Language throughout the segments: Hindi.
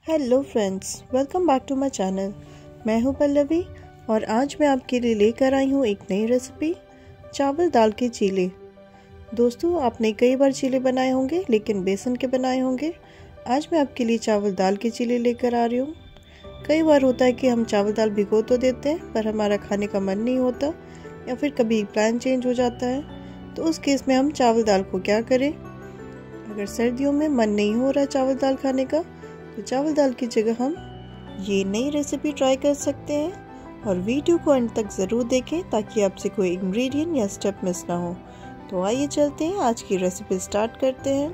Hello friends, welcome back to my channel. मैं हूं पल्लवी और आज मैं आपके लिए लेकर आई हूं एक नई रेसिपी, चावल दाल के चीले। दोस्तों, आपने कई बार चीले बनाए होंगे लेकिन बेसन के बनाए होंगे। आज मैं आपके लिए चावल दाल के चीले लेकर आ रही हूं। कई बार होता है कि हम चावल दाल भिगो तो देते हैं पर हमारा खाने का मन नहीं होता या फिर कभी प्लान चेंज हो जाता है, तो उस केस में हम चावल दाल को क्या करें। अगर सर्दियों में मन नहीं हो रहा चावल दाल खाने का तो चावल दाल की जगह हम ये नई रेसिपी ट्राई कर सकते हैं। और वीडियो को अंत तक ज़रूर देखें ताकि आपसे कोई इंग्रेडिएंट या स्टेप मिस ना हो। तो आइए चलते हैं, आज की रेसिपी स्टार्ट करते हैं।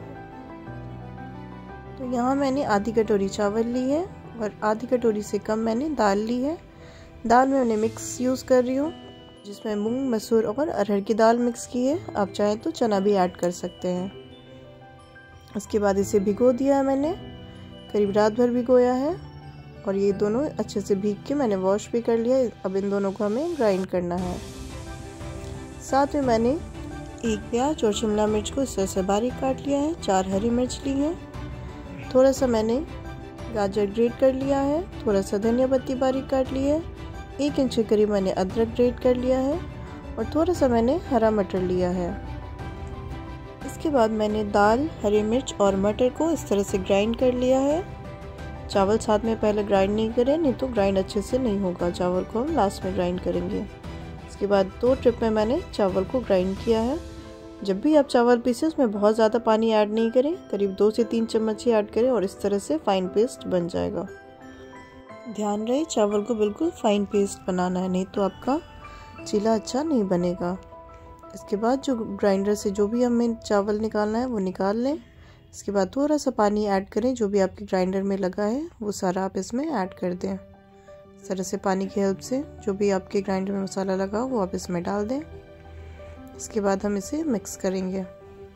तो यहाँ मैंने आधी कटोरी चावल ली है और आधी कटोरी से कम मैंने दाल ली है। दाल में मैंने मिक्स यूज़ कर रही हूँ, जिसमें मूंग, मसूर और अरहर की दाल मिक्स की है। आप चाहें तो चना भी ऐड कर सकते हैं। उसके बाद इसे भिगो दिया है मैंने, करीब रात भर भिगोया है। और ये दोनों अच्छे से भीग के मैंने वॉश भी कर लिया। अब इन दोनों को हमें ग्राइंड करना है। साथ में मैंने एक प्याज और शिमला मिर्च को इस तरह से बारीक काट लिया है। 4 हरी मिर्च ली है। थोड़ा सा मैंने गाजर ग्रेट कर लिया है। थोड़ा सा धनिया पत्ती बारीक काट ली है। 1 इंच के करीब मैंने अदरक ग्रेट कर लिया है और थोड़ा सा मैंने हरा मटर लिया है। इसके बाद मैंने दाल, हरी मिर्च और मटर को इस तरह से ग्राइंड कर लिया है। चावल साथ में पहले ग्राइंड नहीं करें, नहीं तो ग्राइंड अच्छे से नहीं होगा। चावल को हम लास्ट में ग्राइंड करेंगे। इसके बाद 2 ट्रिप में मैंने चावल को ग्राइंड किया है। जब भी आप चावल पीसें उसमें बहुत ज़्यादा पानी ऐड नहीं करें, करीब 2 से 3 चम्मच ही ऐड करें और इस तरह से फाइन पेस्ट बन जाएगा। ध्यान रहे चावल को बिल्कुल फाइन पेस्ट बनाना है, नहीं तो आपका चीला अच्छा नहीं बनेगा। इसके बाद जो ग्राइंडर से जो भी हमें चावल निकालना है वो निकाल लें। इसके बाद थोड़ा सा पानी ऐड करें, जो भी आपके ग्राइंडर में लगा है वो सारा आप इसमें ऐड कर दें। इस तरह से पानी की हेल्प से जो भी आपके ग्राइंडर में मसाला लगा वो आप इसमें डाल दें। इसके बाद हम इसे मिक्स करेंगे।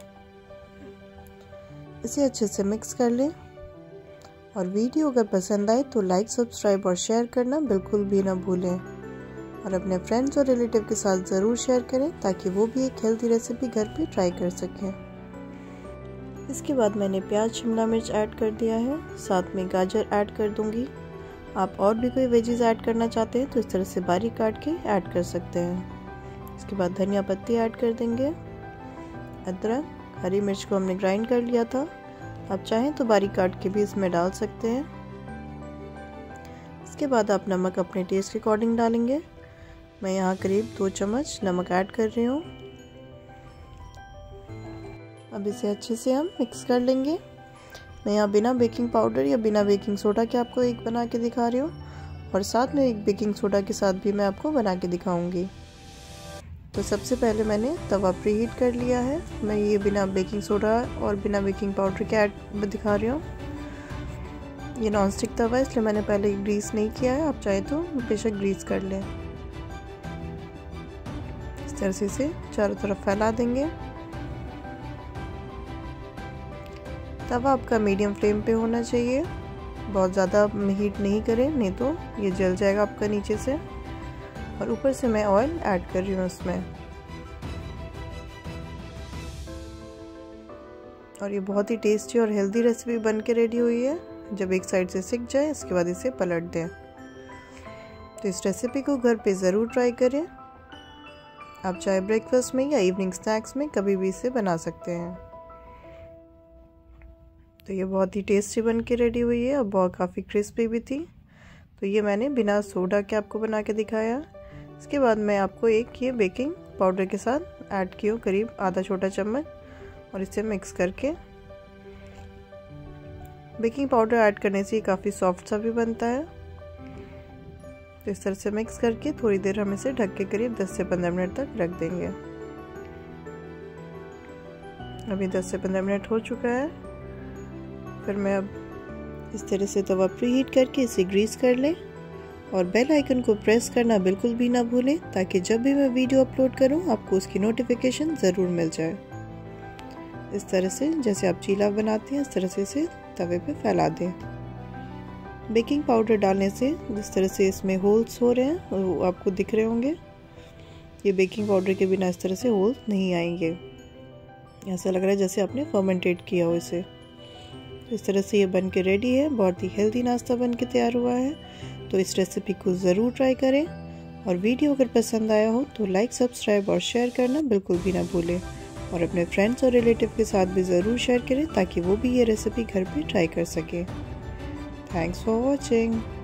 इसे अच्छे से मिक्स कर लें। और वीडियो अगर पसंद आए तो लाइक, सब्सक्राइब और शेयर करना बिल्कुल भी ना भूलें। और अपने फ्रेंड्स और रिलेटिव के साथ ज़रूर शेयर करें ताकि वो भी एक हेल्दी रेसिपी घर पे ट्राई कर सकें। इसके बाद मैंने प्याज, शिमला मिर्च ऐड कर दिया है। साथ में गाजर ऐड कर दूंगी। आप और भी कोई वेजीज ऐड करना चाहते हैं तो इस तरह से बारीक काट के ऐड कर सकते हैं। इसके बाद धनिया पत्ती ऐड कर देंगे। अदरक, हरी मिर्च को हमने ग्राइंड कर लिया था, आप चाहें तो बारीक काट के भी इसमें डाल सकते हैं। इसके बाद आप नमक अपने टेस्ट के अकॉर्डिंग डालेंगे। मैं यहाँ करीब 2 चम्मच नमक ऐड कर रही हूँ। अब इसे अच्छे से हम मिक्स कर लेंगे। मैं यहाँ बिना बेकिंग पाउडर या बिना बेकिंग सोडा के आपको एक बना के दिखा रही हूँ और साथ में एक बेकिंग सोडा के साथ भी मैं आपको बना के दिखाऊंगी। तो सबसे पहले मैंने तवा प्रीहीट कर लिया है। मैं ये बिना बेकिंग सोडा और बिना बेकिंग पाउडर के ऐड दिखा रही हूँ। ये नॉन स्टिक तवा है इसलिए मैंने पहले ग्रीस नहीं किया है। आप चाहे तो बेशक ग्रीस कर लें। इस तरह से इसे चारों तरफ फैला देंगे। तवा आपका मीडियम फ्लेम पे होना चाहिए, बहुत ज़्यादा हीट नहीं करें, नहीं तो ये जल जाएगा आपका नीचे से। और ऊपर से मैं ऑयल ऐड कर रही हूँ इसमें। और ये बहुत ही टेस्टी और हेल्दी रेसिपी बन के रेडी हुई है। जब एक साइड से सिक जाए इसके बाद इसे पलट दें। तो इस रेसिपी को घर पे ज़रूर ट्राई करें। आप चाहे ब्रेकफास्ट में या इवनिंग स्नैक्स में कभी भी इसे बना सकते हैं। तो ये बहुत ही टेस्टी बन के रेडी हुई है और बहुत काफ़ी क्रिस्पी भी थी। तो ये मैंने बिना सोडा के आपको बना के दिखाया। इसके बाद मैं आपको एक ये बेकिंग पाउडर के साथ ऐड की हूँ, करीब आधा छोटा चम्मच, और इसे मिक्स करके। बेकिंग पाउडर ऐड करने से ये काफ़ी सॉफ्ट सा भी बनता है। तो इस तरह से मिक्स करके थोड़ी देर हम इसे ढक के करीब 10 से 15 मिनट तक रख देंगे। अभी 10 से 15 मिनट हो चुका है। फिर मैं अब इस तरह से तवा प्रीहीट करके इसे ग्रीस कर लें और बेल आइकन को प्रेस करना बिल्कुल भी ना भूलें ताकि जब भी मैं वीडियो अपलोड करूं आपको उसकी नोटिफिकेशन ज़रूर मिल जाए। इस तरह से जैसे आप चीला बनाते हैं इस तरह से इसे तवे पे फैला दें। बेकिंग पाउडर डालने से जिस तरह से इसमें होल्स हो रहे हैं वो आपको दिख रहे होंगे। ये बेकिंग पाउडर के बिना इस तरह से होल्स नहीं आएंगे। ऐसा लग रहा है जैसे आपने फर्मेंटेट किया हो इसे। तो इस तरह से ये बन के रेडी है। बहुत ही हेल्दी नाश्ता बन के तैयार हुआ है। तो इस रेसिपी को ज़रूर ट्राई करें और वीडियो अगर पसंद आया हो तो लाइक, सब्सक्राइब और शेयर करना बिल्कुल भी ना भूलें और अपने फ्रेंड्स और रिलेटिव के साथ भी ज़रूर शेयर करें ताकि वो भी ये रेसिपी घर पे ट्राई कर सके। Thanks for watching.